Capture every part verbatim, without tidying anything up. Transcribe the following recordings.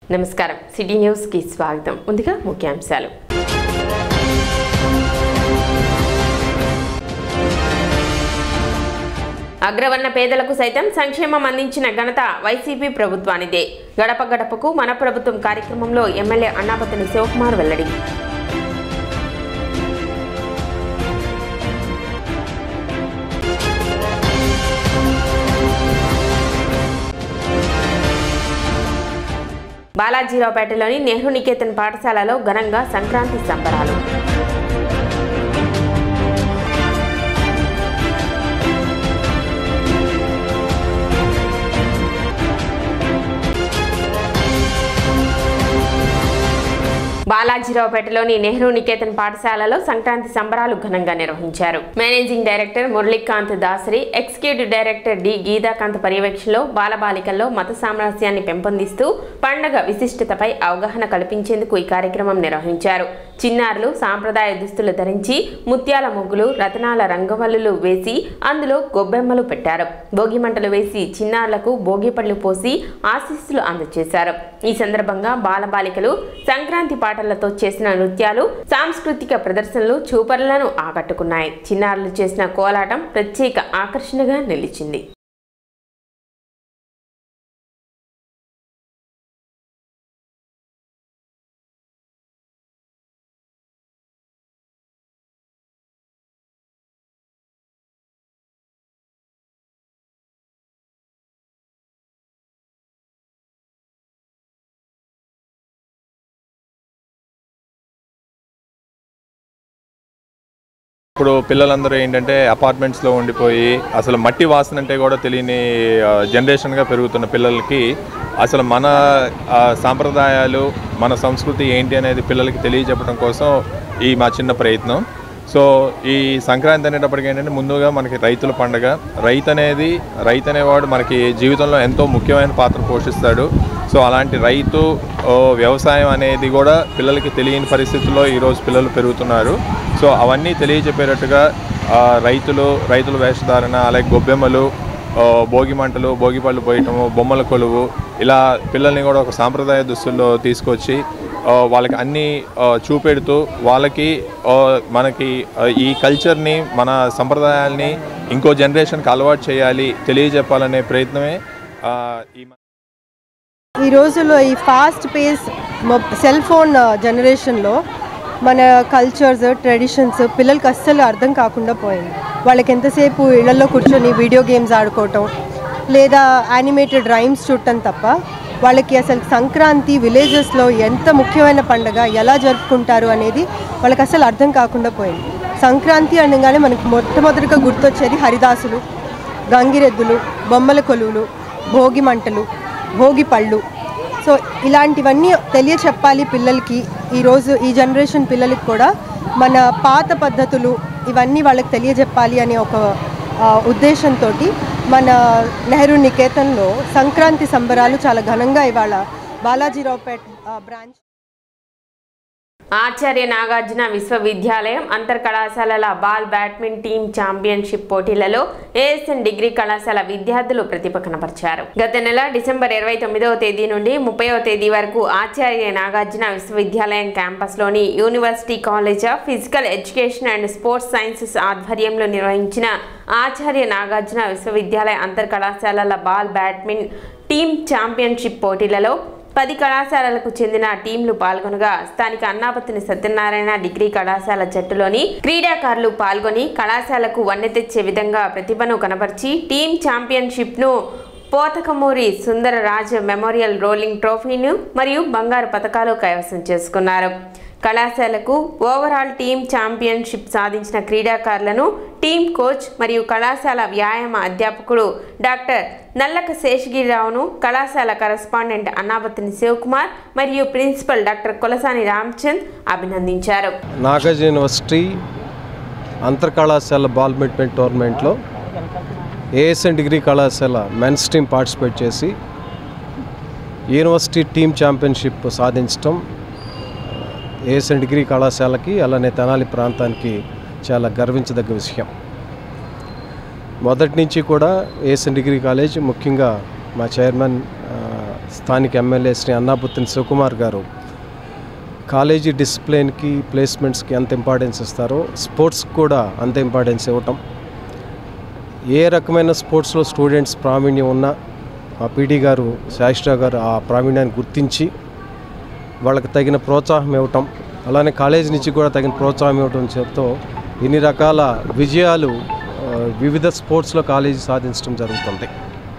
నమస్కారం city news కి స్వాగతం. ముందుగా ముఖ్యాంశాలు. అగ్రవర్ణ పేదలకు సైతం సంక్షేమం అందించిన ఘనత వైసీపీ ప్రభుత్వానిదే. గడప గడపకు మన ప్రభుత్వం కార్యక్రమంలో ఎమ్మెల్యే అన్నాపతిని శివకుమార్ వెల్లడి. బాలాజీరావుపేటలోని నెహ్రూ నికేతన్ పాఠశాలలో ఘనంగా సంక్రాంతి సంబరాలు. బాలాజీరావుపేటలోని నెహ్రూ నికేతన్ పాఠశాలలో సంక్రాంతి సంబరాలు ఘనంగా నిర్వహించారు. Managing director Muralikanth Dasari, executive director D Geethakanth పర్యవేక్షణలో బాలబాలికల్లో మత సామరస్యాన్ని పెంపొందిస్తూ పండుగ విశిష్టతపై అవగాహన కల్పించేందుకు ఈ కార్యక్రమం నిర్వహించారు. చిన్నారులు సాంప్రదాయ దుస్తులు ధరించి ముత్యాల ముగ్గులు, రతనాల రంగవల్లులు వేసి అందులో గొబ్బెమ్మలు పెట్టారు. భోగి మంటలు వేసి చిన్నారులకు భోగి పళ్ళు పోసి ఆశీస్సులు అందజేశారు. ఈ సందర్భంగా బాలబాలికలు సంక్రాంతి పాటలతో చేసిన నృత్యాలు, సాంస్కృతిక ప్రదర్శనలు చూపరులను ఆకట్టుకున్నాయి. చిన్నారులు చేసిన కోలాటం ప్రత్యేక ఆకర్షణగా నిలిచింది. ఇప్పుడు పిల్లలందరూ ఏంటంటే అపార్ట్మెంట్స్లో ఉండిపోయి అసలు మట్టి వాసన అంటే కూడా తెలియని జనరేషన్గా పెరుగుతున్న పిల్లలకి అసలు మన సాంప్రదాయాలు, మన సంస్కృతి ఏంటి అనేది పిల్లలకి తెలియజెప్పడం కోసం ఈ మా చిన్న ప్రయత్నం. సో ఈ సంక్రాంతి అనేటప్పటికి ఏంటంటే ముందుగా మనకి రైతుల పండుగ. రైతు అనేది రైతు అనేవాడు మనకి జీవితంలో ఎంతో ముఖ్యమైన పాత్ర పోషిస్తాడు. సో అలాంటి రైతు వ్యవసాయం అనేది కూడా పిల్లలకి తెలియని పరిస్థితుల్లో ఈరోజు పిల్లలు పెరుగుతున్నారు. సో అవన్నీ తెలియజెప్పేటట్టుగా రైతులు రైతుల వేషధారణ, అలాగే గొబ్బెమ్మలు, భోగి మంటలు, భోగి పళ్ళు పోయటము, బొమ్మల కొలువు, ఇలా పిల్లల్ని కూడా ఒక సాంప్రదాయ దుస్తుల్లో తీసుకొచ్చి వాళ్ళకి అన్నీ చూపెడుతూ వాళ్ళకి మనకి ఈ కల్చర్ని, మన సంప్రదాయాల్ని ఇంకో జనరేషన్కి అలవాటు చేయాలి, తెలియజెప్పాలనే ప్రయత్నమే ఈ ఈ రోజుల్లో ఈ ఫాస్ట్ పేస్ సెల్ ఫోన్ జనరేషన్లో మన కల్చర్స్, ట్రెడిషన్స్ పిల్లలకి అస్సలు అర్థం కాకుండా పోయింది. వాళ్ళకి ఎంతసేపు ఇళ్లలో కూర్చొని వీడియో గేమ్స్ ఆడుకోవటం లేదా యానిమేటెడ్ రైమ్స్ చూడటం తప్ప వాళ్ళకి అసలు సంక్రాంతి విలేజెస్లో ఎంత ముఖ్యమైన పండుగ, ఎలా జరుపుకుంటారు అనేది వాళ్ళకి అసలు అర్థం కాకుండా పోయింది. సంక్రాంతి అనగానే మనకి మొట్టమొదటిగా గుర్తొచ్చేది హరిదాసులు, గంగిరెద్దులు, బొమ్మల కొలువులు, భోగి మంటలు, భోగి పళ్ళు. సో ఇలాంటివన్నీ తెలియచెప్పాలి పిల్లలకి. ఈరోజు ఈ జనరేషన్ పిల్లలకి కూడా మన పాత పద్ధతులు ఇవన్నీ వాళ్ళకి తెలియజెప్పాలి అనే ఒక ఉద్దేశంతో మన నెహ్రూ నికేతన్లో సంక్రాంతి సంబరాలు చాలా ఘనంగా ఇవాళ బాలాజీరావుపేట బ్రాంచ్ ఆచార్య నాగార్జున విశ్వవిద్యాలయం అంతర్ కళాశాలల బాల్ బ్యాడ్మింటన్ టీమ్ ఛాంపియన్షిప్ పోటీలలో ఏఎస్ఎన్ డిగ్రీ కళాశాల విద్యార్థులు ప్రతిభ కనబరిచారు. గత నెల డిసెంబర్ ఇరవై తొమ్మిదవ తేదీ నుండి ముప్పైవ తేదీ వరకు ఆచార్య నాగార్జున విశ్వవిద్యాలయం క్యాంపస్లోని university college of physical education and sports sciences ఆధ్వర్యంలో నిర్వహించిన ఆచార్య నాగార్జున విశ్వవిద్యాలయ అంతర్ కళాశాలల బాల్ బ్యాడ్మింటన్ టీమ్ ఛాంపియన్షిప్ పోటీలలో పది కళాశాలలకు చెందిన టీంలు పాల్గొనగా స్థానిక అన్నాపతిని సత్యనారాయణ డిగ్రీ కళాశాల జట్టులోని క్రీడాకారులు పాల్గొని కళాశాలకు వన్నె తెచ్చే విధంగా ప్రతిభను కనబర్చి టీం ఛాంపియన్షిప్ ను పోతకమూరి సుందరరాజ్ మెమోరియల్ రోలింగ్ ట్రోఫీను మరియు బంగారు పతకాలు కైవసం చేసుకున్నారు. కళాశాలకు ఓవరాల్ టీం ఛాంపియన్షిప్ సాధించిన క్రీడాకారులను టీం కోచ్ మరియు కళాశాల వ్యాయామ అధ్యాపకుడు డాక్టర్ నల్లక శేషగిరిరావును, కళాశాల కరెస్పాండెంట్ అన్నాపతిని శివకుమార్ మరియు ప్రిన్సిపల్ డాక్టర్ కొలసాని రామచంద్ అభినందించారు. నాగార్జున యూనివర్సిటీ అంతర్ కళాశాల బాల్ బ్యాడ్మింటన్ టోర్నమెంట్లో ఏఎస్ఎన్ డిగ్రీ కళాశాల మెన్స్ టీం పార్టిసిపేట్ చేసి యూనివర్సిటీ టీం ఛాంపియన్షిప్ సాధించడం ఏఎస్ఎన్ డిగ్రీ కళాశాలకి అలానే తెనాలి ప్రాంతానికి చాలా గర్వించదగ్గ విషయం. మొదటి నుంచి కూడా ఏఎస్ఎన్ డిగ్రీ కాలేజ్, ముఖ్యంగా మా చైర్మన్ స్థానిక ఎమ్మెల్యే శ్రీ అన్నాబుత్తిని శివకుమార్ గారు కాలేజీ డిసిప్లిన్కి ప్లేస్మెంట్స్కి ఎంత ఇంపార్టెన్స్ ఇస్తారో స్పోర్ట్స్కి కూడా అంత ఇంపార్టెన్స్ ఇవ్వటం, ఏ రకమైన స్పోర్ట్స్లో స్టూడెంట్స్ ప్రావీణ్యం ఉన్నా ఆ పీడీ గారు శాస్త్ర గారు ఆ ప్రావీణ్యాన్ని గుర్తించి వాళ్ళకి తగిన ప్రోత్సాహం ఇవ్వటం, అలానే కాలేజీ నుంచి కూడా తగిన ప్రోత్సాహం ఇవ్వటం చేత ఇన్ని రకాల విజయాలు వివిధ స్పోర్ట్స్లో కాలేజీ సాధించడం జరుగుతుంది.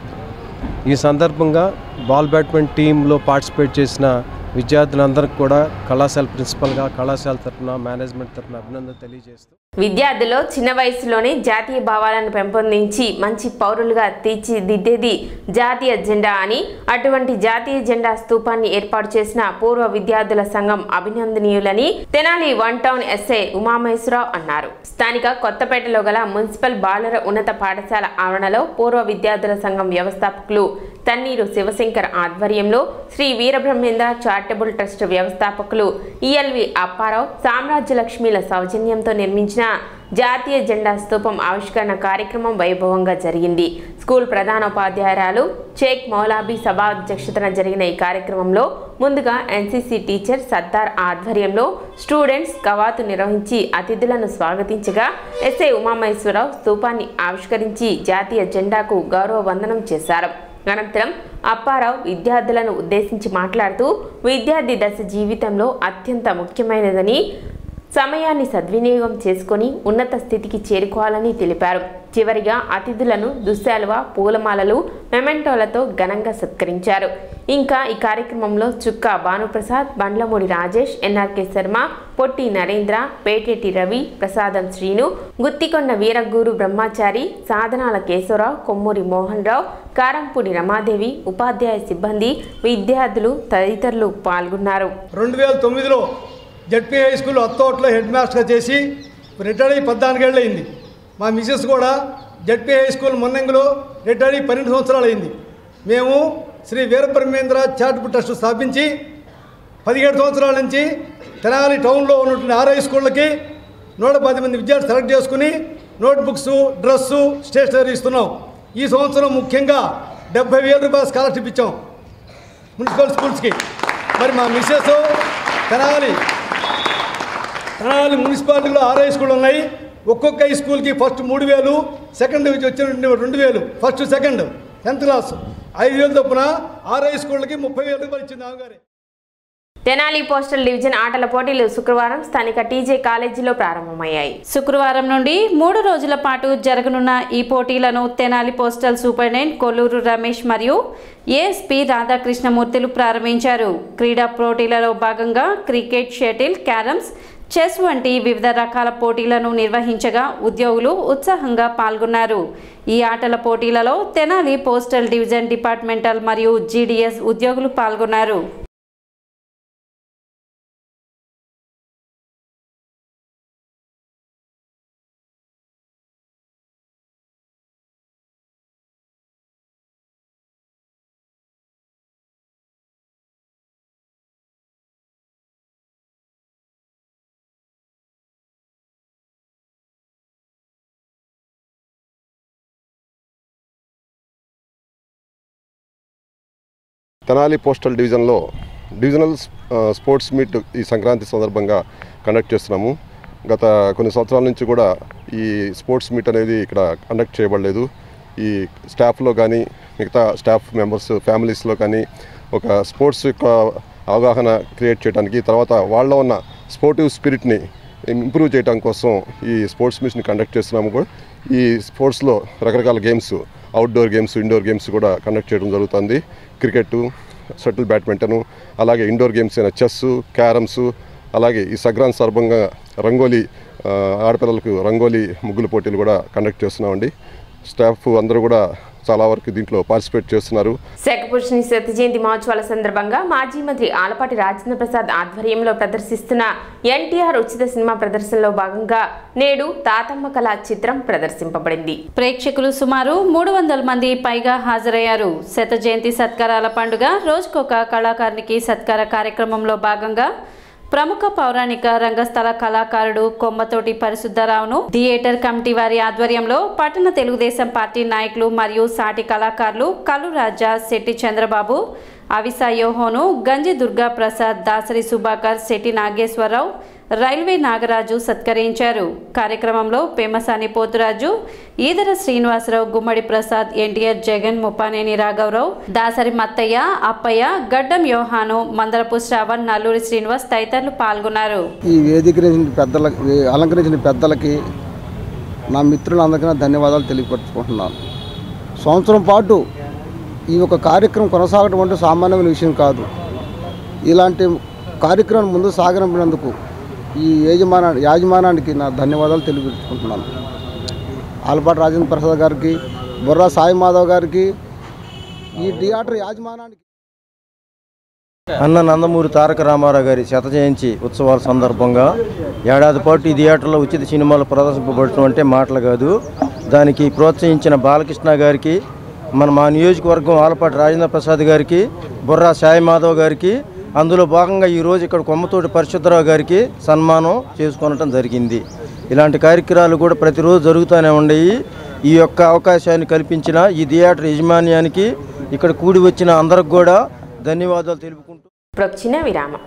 ఈ సందర్భంగా బాల్ బ్యాడ్మింటన్ టీంలో పార్టిసిపేట్ చేసిన విద్యార్థులందరికీ కూడా కళాశాల ప్రిన్సిపల్గా కళాశాల తరఫున మేనేజ్మెంట్ తరఫున అభినందన తెలియజేస్తూ విద్యార్థుల్లో చిన్న వయసులోనే జాతీయ భావాలను పెంపొందించి మంచి పౌరులుగా తీర్చిదిద్దేది జాతీయ జెండా అని, అటువంటి జాతీయ జెండా స్తూపాన్ని ఏర్పాటు చేసిన పూర్వ విద్యార్థుల సంఘం అభినందనీయులని Tenali one town SI Umamaheswararao అన్నారు. స్థానిక కొత్తపేటలో గల మున్సిపల్ బాలుర ఉన్నత పాఠశాల ఆవరణలో పూర్వ విద్యార్థుల సంఘం వ్యవస్థాపకులు తన్నీరు శివశంకర్ ఆధ్వర్యంలో శ్రీ వీరబ్రహ్మేంద్ర చారిటబుల్ ట్రస్ట్ వ్యవస్థాపకులు ఈఎల్వి అప్పారావు సామ్రాజ్యలక్ష్మిల సౌజన్యంతో నిర్మించిన జాతీయ జెండా స్తూపం ఆవిష్కరణ కార్యక్రమం వైభవంగా జరిగింది. స్కూల్ ప్రధానోపాధ్యాయురాలు షేక్ మౌలాబీ సభ అధ్యక్షతన జరిగిన ఈ కార్యక్రమంలో ముందుగా ఎన్సీసీ టీచర్ సత్తార్ ఆధ్వర్యంలో స్టూడెంట్స్ కవాతు నిర్వహించి అతిథులను స్వాగతించగా ఎస్ఐ ఉమామహేశ్వరరావు స్తూపాన్ని ఆవిష్కరించి జాతీయ జెండాకు గౌరవ వందనం చేశారు. అనంతరం అప్పారావు విద్యార్థులను ఉద్దేశించి మాట్లాడుతూ విద్యార్థి దశ జీవితంలో అత్యంత ముఖ్యమైనదని, సమయాన్ని సద్వినియోగం చేసుకొని ఉన్నత స్థితికి చేరుకోవాలని తెలిపారు. చివరిగా అతిథులను దుశ్శాలువ, పూలమాలలు, మెమెంటోలతో ఘనంగా సత్కరించారు. ఇంకా ఈ కార్యక్రమంలో చుక్కా భానుప్రసాద్, బండ్లమూడి రాజేష్, ఎన్ఆర్కే శర్మ, పొట్టి నరేంద్ర, పేటేటి రవి, ప్రసాదం శ్రీను, గుత్తికొండ వీరగూరు బ్రహ్మచారి, సాధనాల కేశవరావు, కొమ్మూరి మోహన్ రావు, కారంపూడి రమాదేవి, ఉపాధ్యాయ సిబ్బంది, విద్యార్థులు తదితరులు పాల్గొన్నారు. రెండు వేల తొమ్మిదిలో జడ్పీ హై స్కూల్ అత్తోట్లో హెడ్ మాస్టర్గా చేసి రిటైర్ అయ్యి పద్నాలుగేళ్ళు అయింది. మా మిసెస్ కూడా జడ్పీ హై స్కూల్ మొన్నంగిలో రిటైర్ అయ్యి పన్నెండు సంవత్సరాలు అయింది. మేము శ్రీ వీరబ్రహ్మేంద్ర చారిటబుల్ ట్రస్ట్ స్థాపించి పదిహేడు సంవత్సరాల నుంచి తెనాలి టౌన్లో ఉన్నటువంటి ఆర్ఐ స్కూళ్ళకి నూట పది మంది విద్యార్థులు సెలెక్ట్ చేసుకుని నోట్బుక్స్, డ్రెస్సు, స్టేషనరీ ఇస్తున్నాం. ఈ సంవత్సరం ముఖ్యంగా డెబ్బై వేల రూపాయల స్కాలర్షిప్ ఇచ్చాం మున్సిపల్ స్కూల్స్కి. మరి మా మిసెస్ తెనాలి తెనాలి మున్సిపాలిటీలో ఆర్ఐ స్కూళ్ళు ఉన్నాయి. ఒక్కొక్క హై స్కూల్కి ఫస్ట్ మూడు వేలు, సెకండ్ వచ్చిన రెండు వేలు, ఫస్ట్ సెకండ్ టెన్త్ క్లాస్ ఐదు వేలు చొప్పున ఆర్ఐ స్కూళ్ళకి ముప్పై వేల రూపాయలు ఇచ్చింది ఆమెగారి. తెనాలి పోస్టల్ డివిజన్ ఆటల పోటీలు శుక్రవారం స్థానిక టీజే కాలేజీలో ప్రారంభమయ్యాయి. శుక్రవారం నుండి మూడు రోజుల పాటు జరగనున్న ఈ పోటీలను తెనాలి పోస్టల్ సూపరింటెండెంట్ కొల్లూరు రమేష్ మరియు ఏఎస్పీ రాధాకృష్ణమూర్తులు ప్రారంభించారు. క్రీడా పోటీలలో భాగంగా క్రికెట్, షటిల్, క్యారమ్స్, చెస్ వంటి వివిధ రకాల పోటీలను నిర్వహించగా ఉద్యోగులు ఉత్సాహంగా పాల్గొన్నారు. ఈ ఆటల పోటీలలో తెనాలి పోస్టల్ డివిజన్ డిపార్ట్మెంటల్ మరియు జీడీఎస్ ఉద్యోగులు పాల్గొన్నారు. తెనాలి పోస్టల్ డివిజన్లో డివిజనల్ స్పోర్ట్స్ మీట్ ఈ సంక్రాంతి సందర్భంగా కండక్ట్ చేస్తున్నాము. గత కొన్ని సంవత్సరాల నుంచి కూడా ఈ స్పోర్ట్స్ మీట్ అనేది ఇక్కడ కండక్ట్ చేయబడలేదు. ఈ స్టాఫ్లో కానీ మిగతా స్టాఫ్ మెంబర్స్ ఫ్యామిలీస్లో కానీ ఒక స్పోర్ట్స్ యొక్క అవగాహన క్రియేట్ చేయడానికి, తర్వాత వాళ్ళలో ఉన్న స్పోర్టివ్ స్పిరిట్ని ఇంప్రూవ్ చేయడం కోసం ఈ స్పోర్ట్స్ మీట్ని కండక్ట్ చేస్తున్నాము. కూడా ఈ స్పోర్ట్స్లో రకరకాల games, outdoor games, indoor games కూడా కండక్ట్ చేయడం జరుగుతుంది. క్రికెట్, షటిల్, బ్యాడ్మింటను, అలాగే ఇండోర్ గేమ్స్ అయిన చెస్, క్యారమ్స్, అలాగే ఈ సంక్రాంతి సందర్భంగా రంగోలీ, ఆడపిల్లలకు రంగోలీ ముగ్గుల పోటీలు కూడా కండక్ట్ చేస్తున్నామండి. స్టాఫ్ అందరూ కూడా చాలా వరకు దీంట్లో పార్టిసిపేట్ చేస్తున్నారు. శేఖపురుషుని శత జయంతి మహోత్సవాల సందర్భంగా మాజీ మంత్రి ఆలపాటి రాజేంద్ర ప్రసాద్ ఆధ్వర్యంలో ప్రదర్శిస్తున్న ఎన్టీఆర్ ఉచిత సినిమా ప్రదర్శనలో భాగంగా నేడు తాతమ్మ కళ చిత్రం ప్రదర్శింపబడింది. ప్రేక్షకులు సుమారు మూడు వందల మంది పైగా హాజరయ్యారు. శత జయంతి సత్కారాల పండుగ రోజుకొక కళాకారునికి సత్కార కార్యక్రమంలో భాగంగా ప్రముఖ పౌరాణిక రంగస్థల కళాకారుడు కొమ్మతోటి పరిశుద్ధరావును థియేటర్ కమిటీ వారి ఆధ్వర్యంలో పట్టణ తెలుగుదేశం పార్టీ నాయకులు మరియు సాటి కళాకారులు కలు రాజా, శెట్టి చంద్రబాబు, అవిసా యోహోను, గంజి దుర్గా ప్రసాద్, దాసరి సుభాకర్, శెట్టి నాగేశ్వరరావు, రైల్వే నాగరాజు సత్కరించారు. కార్యక్రమంలో పేమసాని పోతురాజు, ఈదర శ్రీనివాసరావు, గుమ్మడి ప్రసాద్, ఎన్టీఆర్ జగన్, ముప్పానేని రాఘవరావు, దాసరి మత్తయ్య, అప్పయ్య, గడ్డం యోహాను, మందరపు శ్రావణ్, నల్లూరి శ్రీనివాస్ తదితరులు పాల్గొన్నారు. ఈ వేదికరించిన పెద్దలకి అలంకరించిన పెద్దలకి నా మిత్రులందరికీ ధన్యవాదాలు తెలియపరుచుకుంటున్నాను. సంవత్సరం పాటు ఈ యొక్క కార్యక్రమం కొనసాగడం అంటే సామాన్యమైన విషయం కాదు. ఇలాంటి కార్యక్రమం ముందు సాగనంపినందుకు ఈ యజమాన యాజమానానికి నా ధన్యవాదాలు తెలియపరుచుకుంటున్నాను. ఆలపాటి రాజేంద్ర ప్రసాద్ గారికి, బుర్రా సాయి మాధవ్ గారికి, ఈ థియేటర్ యాజమానానికి. అన్న నందమూరి తారక రామారావు గారి శత జయంతి ఉత్సవాల సందర్భంగా ఏడాది పాటు ఈ థియేటర్లో ఉచిత సినిమాలు ప్రదర్శింపబడటం అంటే మాటలు కాదు. దానికి ప్రోత్సహించిన బాలకృష్ణ గారికి, మన మా నియోజకవర్గం ఆలపాటి రాజేంద్ర ప్రసాద్ గారికి, బుర్రా సాయి మాధవ్ గారికి, అందులో భాగంగా ఈరోజు ఇక్కడ కొమ్మతోటి పరిశుద్ధరావు గారికి సన్మానం చేసుకోవటం జరిగింది. ఇలాంటి కార్యక్రమాలు కూడా ప్రతిరోజు జరుగుతూనే ఉండేవి. ఈ యొక్క అవకాశాన్ని కల్పించిన ఈ థియేటర్ యజమాన్యానికి, ఇక్కడ కూడి వచ్చిన అందరికి కూడా ధన్యవాదాలు తెలుపుకుంటూ ప్రొక్చిన విరామ